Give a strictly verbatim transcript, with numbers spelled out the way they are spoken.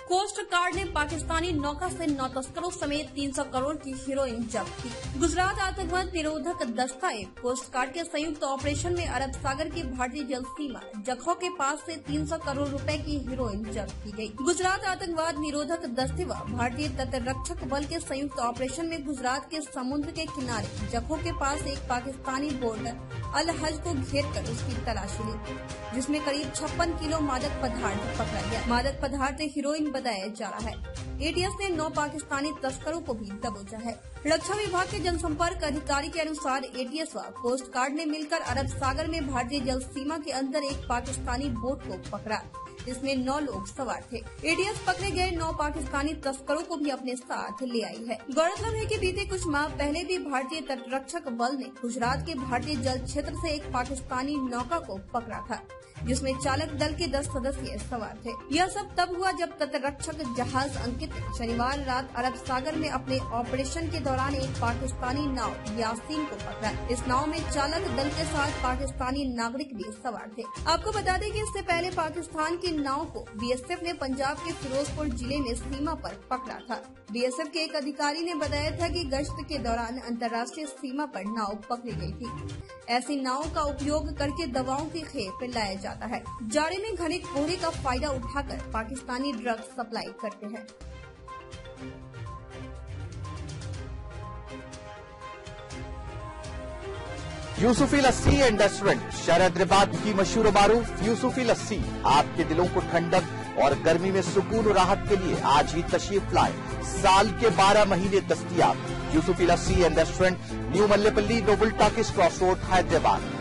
Coast guard ने पाकिस्तानी नौका से नौ तस्करों समेत तीन सौ करोड़ की हीरोइन जब्त की। गुजरात आतंकवाद निरोधक दस्ता कोस्ट गार्ड के संयुक्त ऑपरेशन में अरब सागर की भारतीय जल सीमा जखौ के पास से तीन सौ करोड़ रुपए की हीरोइन जब्त की गई। गुजरात आतंकवाद निरोधक दस्ते व भारतीय तटरक्षक बल के संयुक्त ऑपरेशन में गुजरात के समुद्र के किनारे जखौ के पास एक पाकिस्तानी बोट अल हज को घेर कर उसकी तलाशी ली, जिसमें करीब छप्पन किलो मादक पदार्थ पकड़ा गया। मादक पदार्थ हीरोइन बताया जा रहा है। एटीएस ने नौ पाकिस्तानी तस्करों को भी दबोचा है। रक्षा विभाग के जनसंपर्क अधिकारी के अनुसार एटीएस व कोस्ट गार्ड ने मिलकर अरब सागर में भारतीय जल सीमा के अंदर एक पाकिस्तानी बोट को पकड़ा, जिसमें नौ लोग सवार थे। एटीएस पकड़े गए नौ पाकिस्तानी तस्करों को भी अपने साथ ले आई है। गौरतलब है कि बीते कुछ माह पहले भी भारतीय तटरक्षक बल ने गुजरात के भारतीय जल क्षेत्र से एक पाकिस्तानी नौका को पकड़ा था, जिसमें चालक दल के दस सदस्य सवार थे। यह सब तब हुआ जब तटरक्षक जहाज अंकित ने शनिवार रात अरब सागर में अपने ऑपरेशन के दौरान एक पाकिस्तानी नाव यासीन को पकड़ा। इस नाव में चालक दल के साथ पाकिस्तानी नागरिक भी सवार थे। आपको बता दें कि इससे पहले पाकिस्तान की नाव को बीएसएफ ने पंजाब के फिरोजपुर जिले में सीमा पर पकड़ा था। बीएसएफ के एक अधिकारी ने बताया था कि गश्त के दौरान अंतर्राष्ट्रीय सीमा पर नाव पकड़ी गई थी। ऐसी नावों का उपयोग करके दवाओं की खेप लाया जाता है। जाड़े में घने कोहरे का फायदा उठाकर पाकिस्तानी ड्रग्स सप्लाई करते हैं। यूसुफी लस्सी एंड रेस्टोरेंट शहर की मशहूर मारूफ यूसुफी लस्सी आपके दिलों को ठंडक और गर्मी में सुकून और राहत के लिए आज ही तशरीफ लाए। साल के बारह महीने दस्तयाब Yusufi lassi and restaurant, New Mallepally, Noble Talkies Cross Road, Hyderabad.